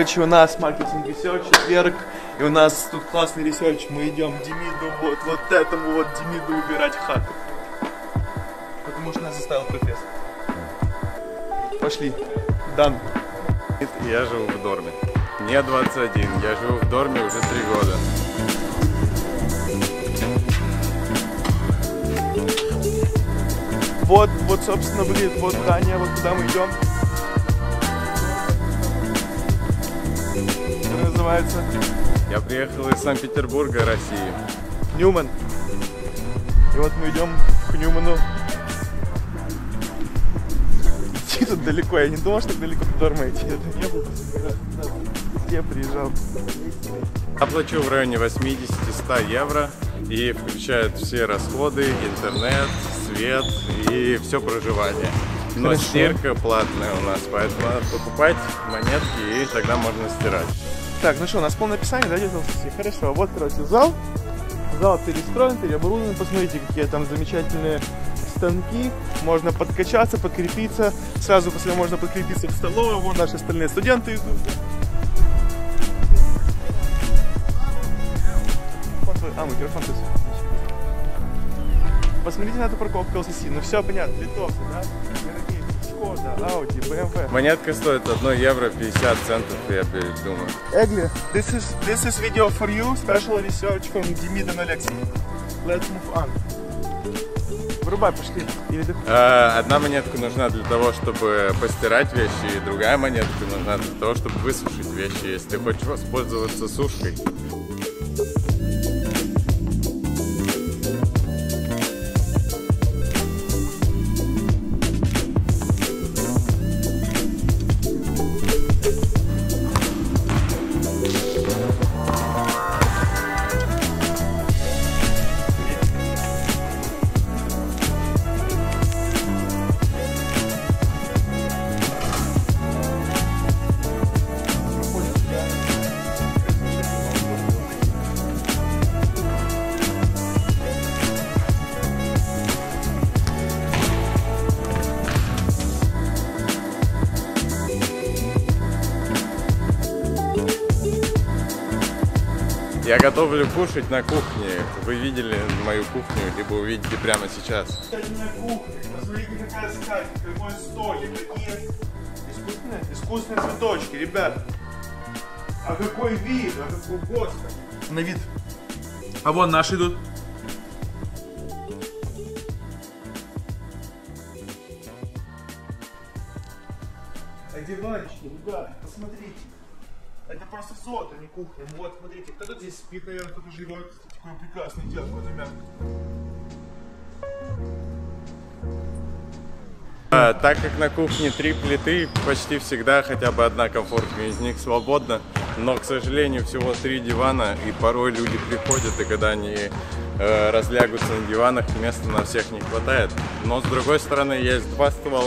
Короче, у нас маркетинг ресерч, четверг, и у нас тут классный ресерч. Мы идем Демиду, вот этому вот Демиду убирать хату. Потому что нас заставил профессор. Пошли. Дан. Я живу в Дорме. Мне 21, я живу в Дорме уже 3 года. Вот, собственно, блин, вот здание, вот куда мы идем. Что называется? Я приехал из Санкт-Петербурга, России. Ньюман. И вот мы идем к Ньюману. Идти тут далеко, я не думал, что так далеко до Дорма идти. Это не был последний раз, когда я приезжал. Я плачу в районе 80-100 евро и включает все расходы, интернет, свет и все проживание. Но Хорошо. стирка платная у нас, поэтому надо покупать монетки и тогда можно стирать. Так, ну что, у нас полное описание, да, где-то? Хорошо, вот, короче, зал. Зал перестроен, переоборудован. Посмотрите, какие там замечательные станки. Можно подкачаться, подкрепиться. Сразу после можно подкрепиться в столовой. Вон наши остальные студенты идут. Микрофон тут. Посмотрите на эту парковку LCC. Ну все понятно, литовцы, да? Шкода, Audi, BMW. Монетка стоит 1 евро 50 центов, я думаю. Egli, this is video for you, special research from Demid and Alexey. Let's move on. Врубай, пошли. Одна монетка нужна для того, чтобы постирать вещи, и другая монетка нужна для того, чтобы высушить вещи, если ты хочешь воспользоваться сушкой. Я готовлю кушать на кухне. Вы видели мою кухню, либо увидите прямо сейчас. На кухне. Посмотрите, какая скатерть, какой столик, какие искусственные цветочки, ребят. А какой вид, а какой господи. На вид. А вон наши идут. А диванчики, ребят, посмотрите. Это просто золото, а не кухня. Вот, смотрите, кто тут здесь спит, наверное, кто-то живет. Такой прекрасный дед, вот Так как на кухне 3 плиты, почти всегда хотя бы одна комфортная из них свободна. Но, к сожалению, всего 3 дивана, и порой люди приходят, и когда они разлягутся на диванах, места на всех не хватает. Но, с другой стороны, есть 2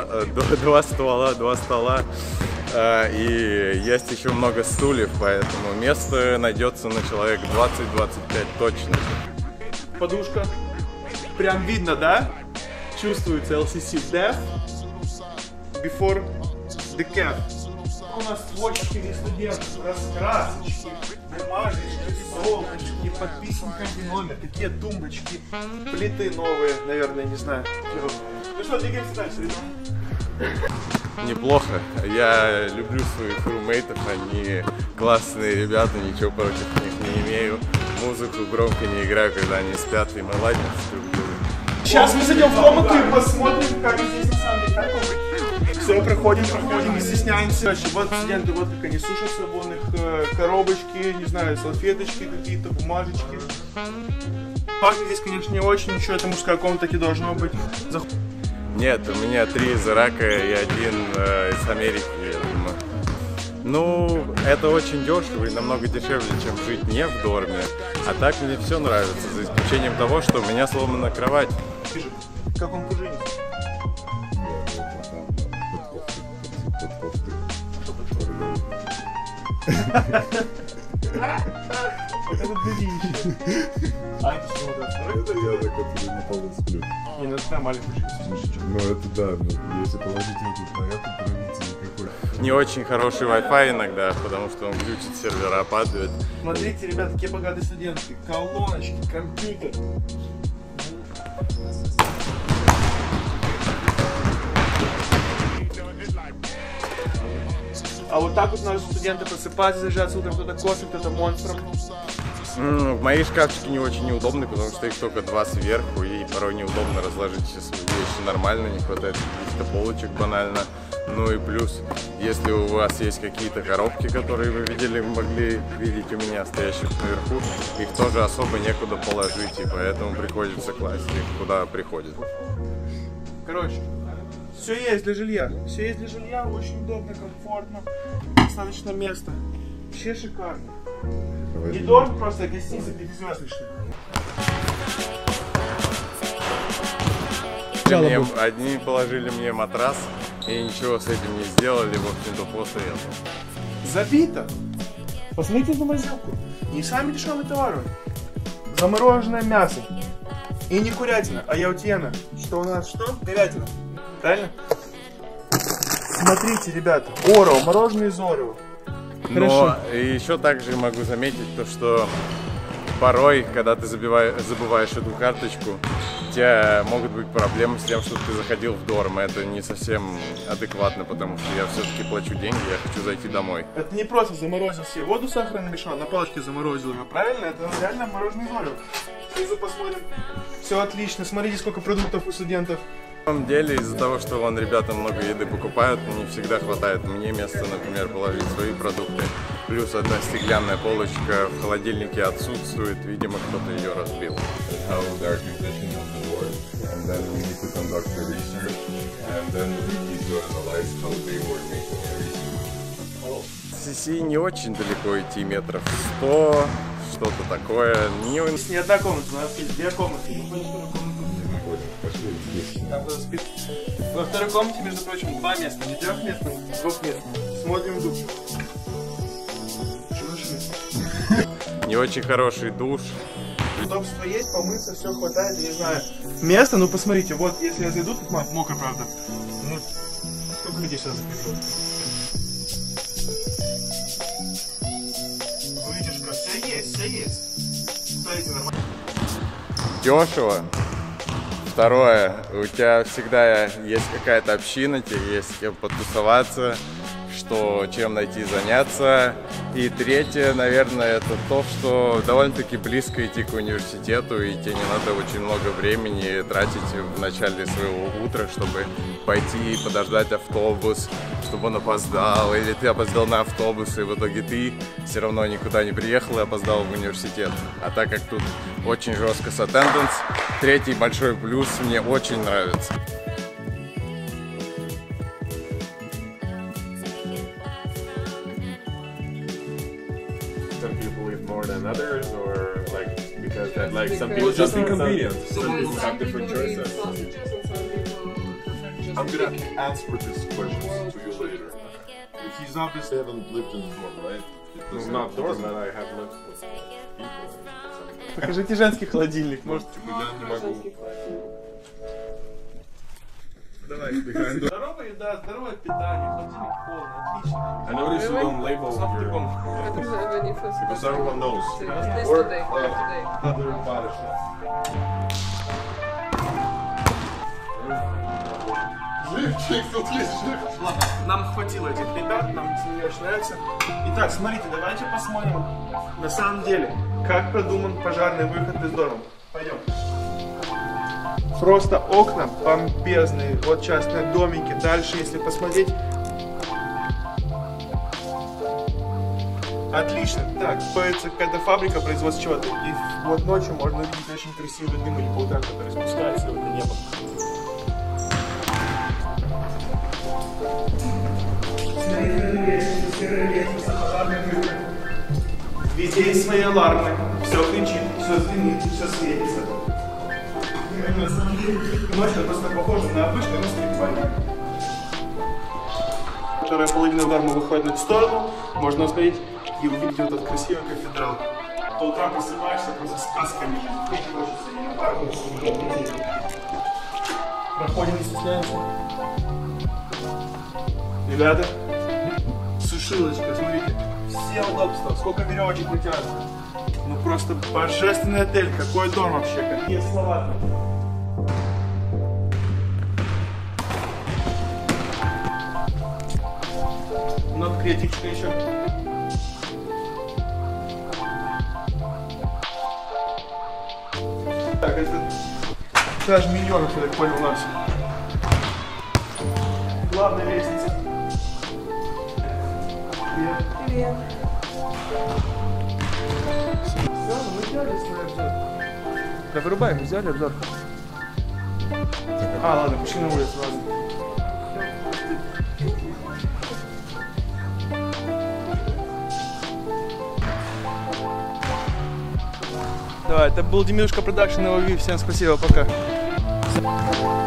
стола. И есть еще много стульев, поэтому место найдется на человек 20-25 точно. Подушка. Прям видно, да? Чувствуется LCC Death before the cat. У нас сводчики для студентов, раскрасочки, бумажечки, солнышки, подписанный номер, такие тумбочки, плиты новые, наверное, не знаю. Ну что, двигаемся дальше, ребята. Неплохо. Я люблю своих румейтов, они классные ребята, ничего против них не имею. Музыку громко не играю, когда они спят, и мы ладим друг друга. Сейчас мы зайдем в комнату и посмотрим, как здесь на самом деле. Все, проходим, не стесняемся. Вот студенты, вот как они сушатся, вон их коробочки, не знаю, салфеточки какие-то, бумажечки. Пахнет здесь, конечно, не очень, ничего, это мужская комната таки должно быть. Нет, у меня 3 из Ирака и 1 из Америки, я думаю. Ну, это очень дешево и намного дешевле, чем жить не в Дорме. А так мне все нравится, за исключением того, что у меня сломана кровать. Как он пружинит? Это дырище. А это что? Это я так вот на полу сплю. Не, ну это нормально. Ну это да, но если положить эту снаряд, то разницы никакой. Не очень хороший Wi-Fi иногда, потому что он глючит, сервера падают. Смотрите, ребята, какие богатые студенты. Колоночки, компьютер. А вот так вот наши студенты просыпаются, заряжаются утром, кто-то кофе, кто-то монстром. Мои шкафчики не очень неудобны, потому что их только два сверху, и порой неудобно разложить все свои вещи нормально, не хватает каких-то полочек банально. Ну и плюс, если у вас есть какие-то коробки, которые вы видели, могли видеть у меня стоящих наверху, их тоже особо некуда положить, и поэтому приходится класть их куда приходит. Короче, все есть для жилья. Все есть для жилья, очень удобно, комфортно, достаточно места. Вообще шикарно. Не дорого, просто гостиница 5-звездочная. Одни положили мне матрас и ничего с этим не сделали, в общем-то, после этого. Забито. Посмотрите на морозилку. Не самый дешевый товар. Замороженное мясо. И не курятина, а яутьена. Что у нас? Что? Говядина. Правильно? Смотрите, ребята. Орео, мороженое из Орео. Но еще также могу заметить то, что порой, когда ты забываешь эту карточку, у тебя могут быть проблемы с тем, что ты заходил в дорм. Это не совсем адекватно, потому что я все-таки плачу деньги, я хочу зайти домой. Это не просто заморозил себе воду, сахар намешал, на палочке заморозил его, правильно? Это реально мороженое из Орео. Снизу посмотрим. Все отлично. Смотрите, сколько продуктов у студентов. На самом деле, из-за того, что вон ребята много еды покупают, не всегда хватает мне места, например, положить свои продукты. Плюс одна стеклянная полочка в холодильнике отсутствует, видимо, кто-то ее разбил. С CC не очень далеко идти, метров 100, что-то такое. Здесь не одна комната, у нас есть две комнаты. Там кто-то спит. Во второй комнате, между прочим, два места. Не трехместных, двухместных. Смотрим душ. Не очень хороший душ. Удобство есть, помыться, все хватает, не знаю. Место, ну посмотрите, вот если я зайду, тут мокро, правда. Ну, сколько людей сюда приходит? Вытяжка, все есть, все есть. Смотрите, нормально. Дешево. Второе, у тебя всегда есть какая-то община, тебе есть с кем потусоваться, чем найти заняться. И третье, наверное, это то, что довольно-таки близко идти к университету, и тебе не надо очень много времени тратить в начале своего утра, чтобы пойти и подождать автобус, чтобы он опоздал, или ты опоздал на автобус, и в итоге ты все равно никуда не приехал и опоздал в университет. А так как тут очень жестко с attendance, третий большой плюс мне очень нравится. Some people eat more than others, or like because that like some people just inconvenient. Some people have different choices. I'm gonna answer this question to you later. He's obviously haven't lived in the dorm, right? It's not dorm, but I have lived with people. Покажите женский холодильник, может. Я не могу. Давай. Здоровая еда, здоровое питание, холодильник полный, отлично. I noticed you don't label your... Because everyone knows. Or Other barышня. Живчик, тут есть живчик. Ладно, нам хватило этих ребят, нам не очень нравится. Итак, смотрите, давайте посмотрим на самом деле, как продуман пожарный выход из дома. Пойдем. Просто окна бомбезные, вот частные домики. Дальше, если посмотреть, отлично. Так, появится какая-то фабрика, производства чего-то. И вот ночью можно увидеть очень красивые дымы и вулкан, который спускается в это небо. Везде есть свои алармы. Все кричит, все звенит, все светится. На самом деле, ночью просто похоже на обычный русский баня. Вторая половина нормы выходит в сторону. Можно смотреть и увидеть вот этот красивый кафедрал. По утрам просыпаешься просто сказками. Проходим, не стесняемся. Ребята, сушилочка, смотрите. Все удобства, сколько веревочек вытянуто. Ну просто божественный отель, какой дом вообще, какие слова. Ну, креативчика еще. Так, это даже миллионов, я так понял, у нас. Главная лестница. Привет. Привет. Все, мы взяли свой обзор. Да вырубаем, взяли обзор. А, ладно, пошли на улицу, ладно. Давай, это был Демидушка Продакшн, всем спасибо, пока.